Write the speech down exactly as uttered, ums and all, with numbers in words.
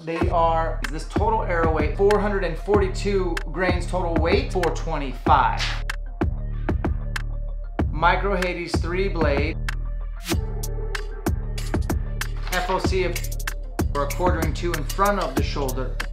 They are, this total arrow weight, four hundred forty-two grains total weight, four twenty-five. Micro Hades three blade. F O C of or a quartering two in front of the shoulder.